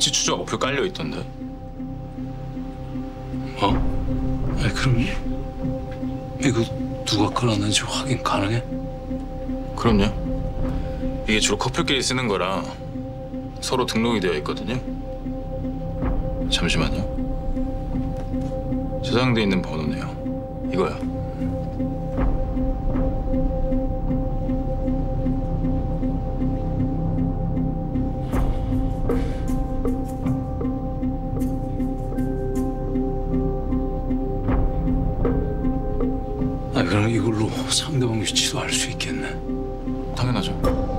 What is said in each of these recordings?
위치 추적 어플 깔려 있던데. 아니 그럼 이거 누가 걸었는지 확인 가능해? 그럼요. 이게 주로 커플끼리 쓰는 거라 서로 등록이 되어 있거든요. 잠시만요. 저장돼 있는 번호네요. 이거요. 아니 그럼 이걸로 상대방 위치도 알 수 있겠네. 당연하죠.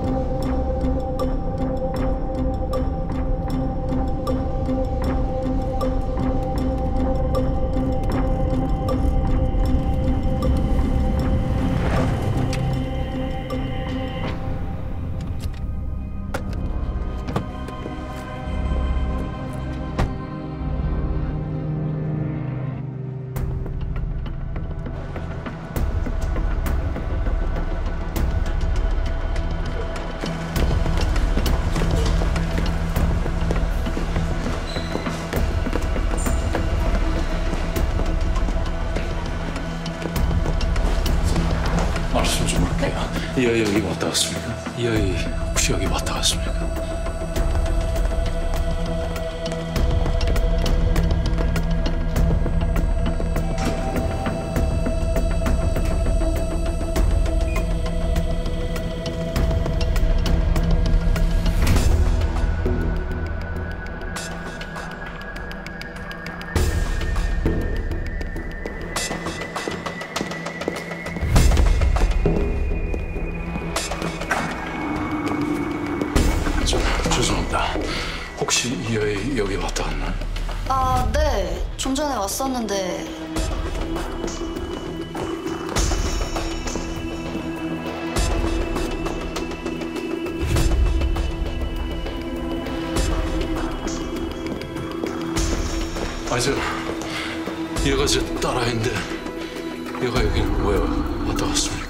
말씀 좀 할게요. 이 아이 여기 왔다 갔습니까? 이 아이 혹시 여기 왔다 갔습니까? 죄송합니다. 혹시 이 아이 여기 왔다 갔나? 아, 네. 좀 전에 왔었는데. 얘가 제 딸아이인데 얘가 여기 왜 왔다 갔습니까?